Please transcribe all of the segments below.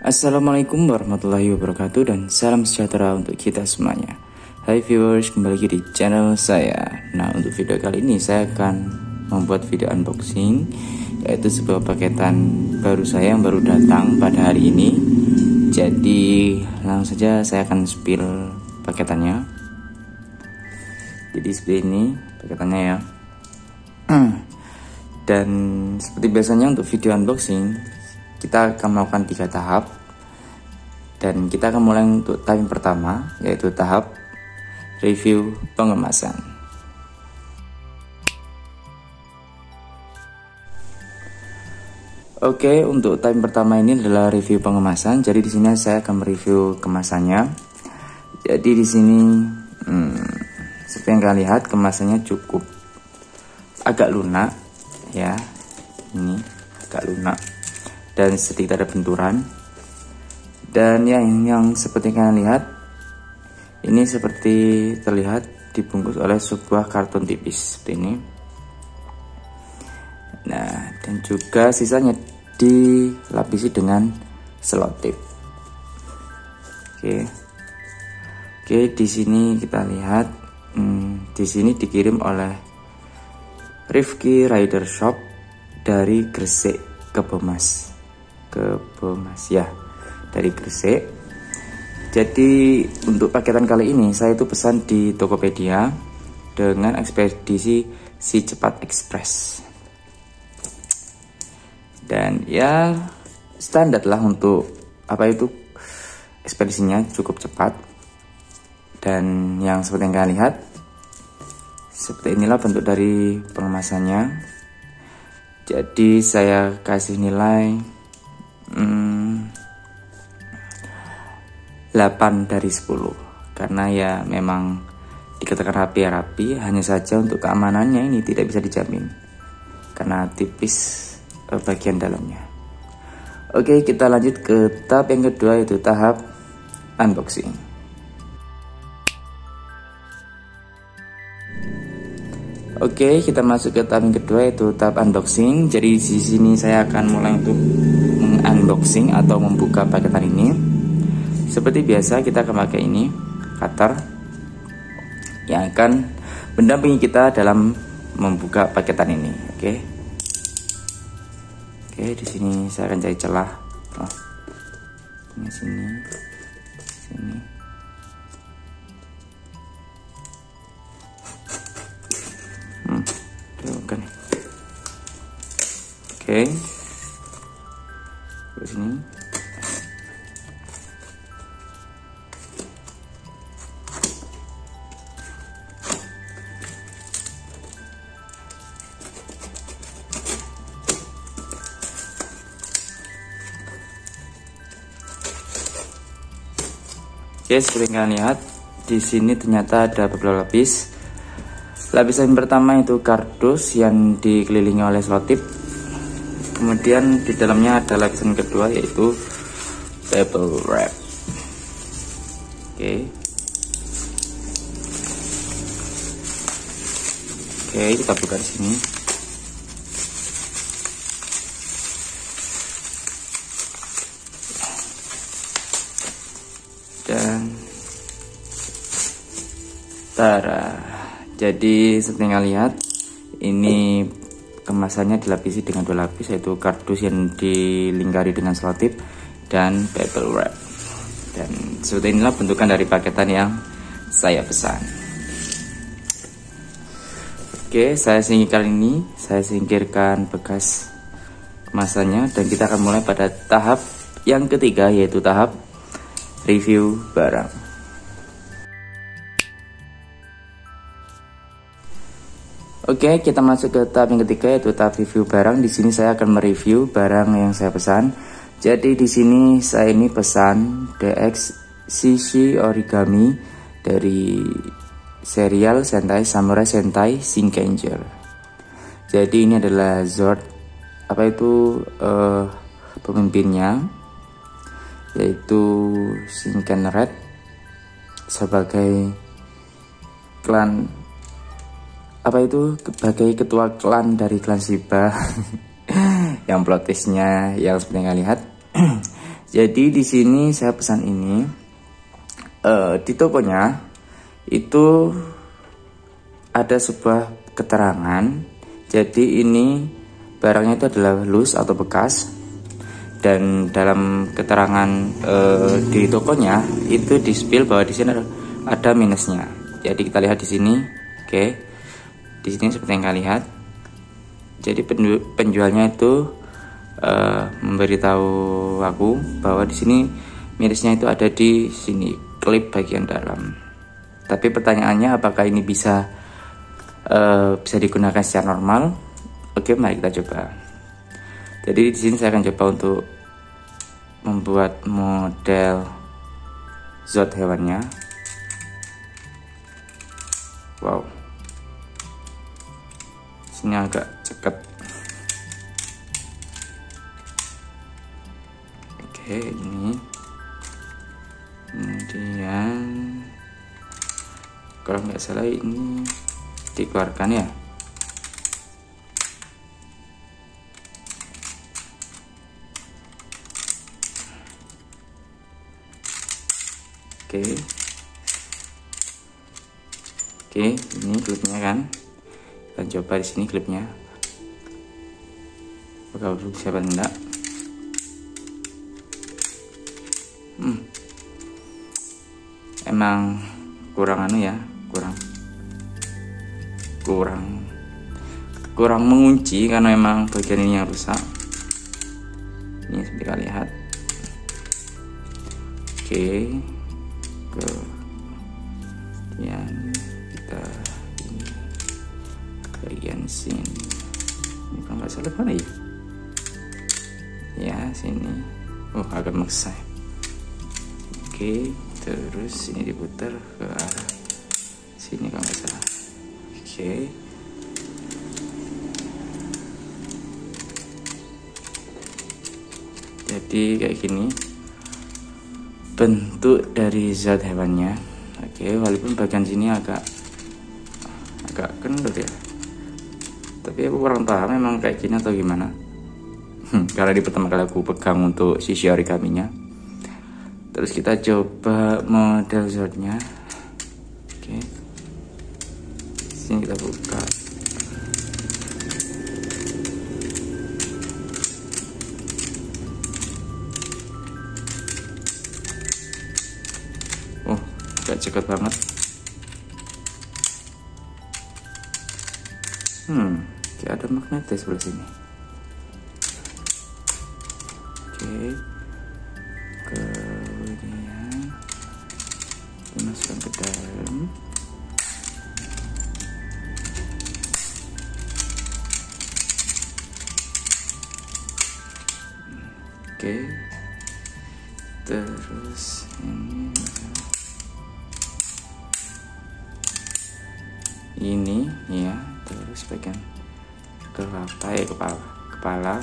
Assalamualaikum warahmatullahi wabarakatuh dan salam sejahtera untuk kita semuanya. Hai viewers, kembali lagi di channel saya. Nah, untuk video kali ini saya akan membuat video unboxing, yaitu sebuah paketan baru saya yang baru datang pada hari ini. Jadi langsung saja saya akan spill paketannya. Jadi seperti ini paketannya ya. Dan seperti biasanya untuk video unboxing kita akan melakukan 3 tahap. Dan kita akan mulai untuk tahap pertama, yaitu tahap review pengemasan. Oke, untuk tahap pertama ini adalah review pengemasan. Jadi di sini saya akan mereview kemasannya. Jadi di sini seperti yang kalian lihat, kemasannya cukup agak lunak ya. Ini agak lunak dan sedikit ada benturan. Dan yang seperti kalian lihat, ini seperti terlihat dibungkus oleh sebuah karton tipis seperti ini. Nah, dan juga sisanya dilapisi dengan selotip. Oke, di sini kita lihat, di sini dikirim oleh Rifki Rider Shop dari Gresik, Kebomas ya, dari Gresik. Jadi untuk paketan kali ini saya itu pesan di Tokopedia dengan ekspedisi Si Cepat Express. Dan ya standar lah untuk ekspedisinya cukup cepat. Dan yang seperti yang kalian lihat, seperti inilah bentuk dari pengemasannya. Jadi saya kasih nilai 8 dari 10 karena ya memang dikatakan rapi, hanya saja untuk keamanannya ini tidak bisa dijamin karena tipis bagian dalamnya. Oke, kita lanjut ke tahap yang kedua, yaitu tahap unboxing. Oke, kita masuk ke tahap yang kedua, yaitu tahap unboxing. Jadi di sini saya akan mulai untuk unboxing atau membuka paketan ini. Seperti biasa kita akan pakai ini, cutter, yang akan mendampingi kita dalam membuka paketan ini. Oke, di sini saya akan cari celah. Ini sini. Bukan. Oke, ke sini. Oke, seperti kalian lihat, di sini ternyata ada beberapa lapis. Lapisan pertama itu kardus yang dikelilingi oleh selotip. Kemudian di dalamnya ada lapisan kedua, yaitu bubble wrap. Oke, kita buka di sini. Dan jadi seperti yang lihat, ini kemasannya dilapisi dengan 2 lapis, yaitu kardus yang dilingkari dengan selotip dan bubble wrap. Dan seperti inilah bentukan dari paketan yang saya pesan. Oke, saya singkirkan bekas kemasannya dan kita akan mulai pada tahap yang ketiga, yaitu tahap review barang. Oke, kita masuk ke tahap yang ketiga, yaitu tahap review barang. Di sini saya akan mereview barang yang saya pesan. Jadi di sini saya ini pesan DX CC Origami dari serial Samurai Sentai Shinkenger. Jadi ini adalah Zord, pemimpinnya, yaitu Shinken Red sebagai klan sebagai ketua klan dari klan Shiba. Yang plot twistnya yang seperti yang kalian lihat. Jadi di sini saya pesan ini di tokonya itu ada sebuah keterangan. Jadi ini barangnya itu adalah loose atau bekas, dan dalam keterangan di tokonya itu di spill bahwa di sini ada minusnya. Jadi kita lihat di sini, oke, di sini seperti yang kalian lihat. Jadi penjualnya itu memberitahu aku bahwa di sini minusnya itu ada di sini, klip bagian dalam. Tapi pertanyaannya apakah ini bisa digunakan secara normal? Oke, mari kita coba. Jadi di sini saya akan coba untuk membuat model zat hewannya. Wow, sini agak ceket. Oke, ini kemudian kalau nggak salah ini dikeluarkan ya. Oke, ini klipnya kan. Kita coba di sini klipnya. Apakah bisa apa enggak? Emang kurang anu ya, kurang mengunci karena memang bagian ini yang rusak. Ini seperti kalian lihat. Oke, kemudian kita ini bagian sini. Ini kalau nggak salah mana ya? Ya sini. Agak maksa. Oke, terus ini diputar ke arah sini kalau nggak salah. Oke. Jadi kayak gini bentuk dari zat hewannya. Oke, walaupun bagian sini agak kendor ya, tapi aku kurang paham memang kayak gini atau gimana. Karena di pertama kali aku pegang untuk sisi origaminya. Terus kita coba model zatnya. Oke, sini kita buka. Agak cekat banget. Kayak ada magnetis sebelah sini. Oke, kemudian dimasukkan ke dalam. Oke, terus ini ya, terus bagian kepala.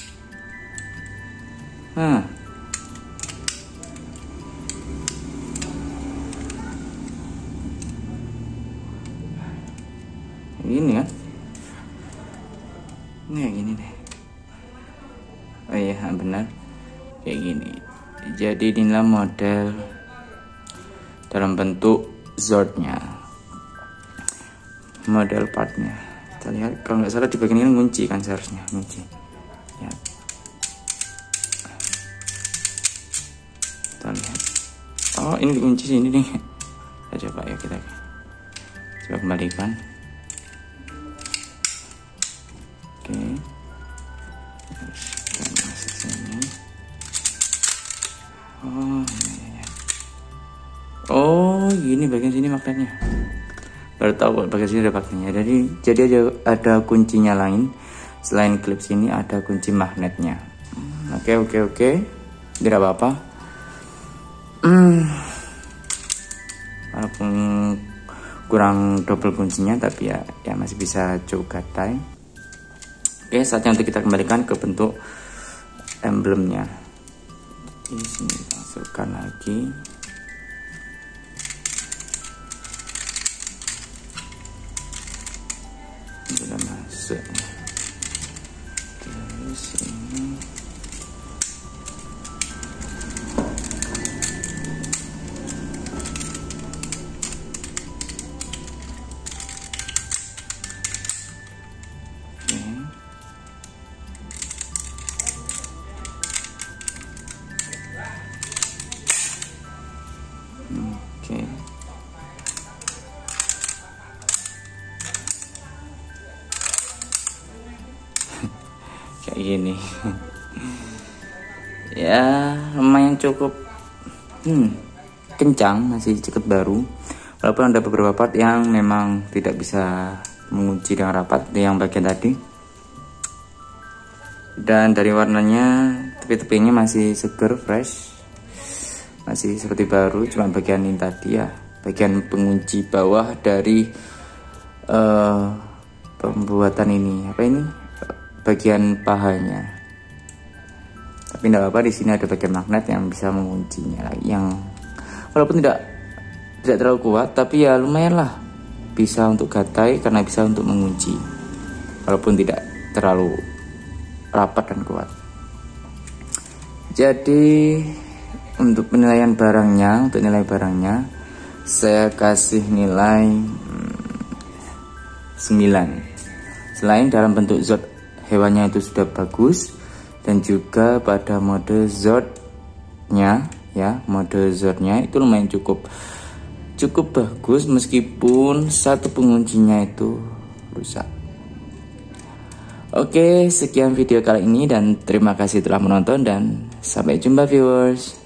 Ini kan, ini kayak gini deh. Oh iya, benar kayak gini. Jadi inilah model dalam bentuk Zordnya, model partnya. Kita lihat, kalau nggak salah di bagian ini ngunci kan, seharusnya ngunci ya. Kita lihat, oh ini dikunci sini nih. Kita coba ya, kita coba kembalikan. Oke, terus kita masuk sini. Oh gini bagian sini magnetnya. Baru tahu bagian sini ada magnetnya. Jadi ada kuncinya lain selain klip sini, ada kunci magnetnya. Oke. Tidak apa-apa. Walaupun kurang double kuncinya, tapi ya masih bisa cukup gatai. Oke, saatnya untuk kita kembalikan ke bentuk emblemnya. Di sini masukkan lagi. Sudah masuk. Terus ini kayak gini. Ya lumayan cukup kencang, masih cukup baru, walaupun ada beberapa part yang memang tidak bisa mengunci dengan rapat yang bagian tadi. Dan dari warnanya, tepi-tepinya masih seger, fresh, masih seperti baru. Cuma bagian ini tadi ya, bagian pengunci bawah dari pembuatan ini, apa ini, bagian pahanya. Tapi tidak apa-apa, di sini ada bagian magnet yang bisa menguncinya, yang walaupun tidak terlalu kuat, tapi ya lumayan lah, bisa untuk gatai karena bisa untuk mengunci, walaupun tidak terlalu rapat dan kuat. Jadi untuk penilaian barangnya, saya kasih nilai 9. Selain dalam bentuk zod hewannya itu sudah bagus, dan juga pada mode zodnya ya, mode zodnya itu lumayan cukup bagus, meskipun satu penguncinya itu rusak. Oke, sekian video kali ini dan terima kasih telah menonton dan sampai jumpa viewers.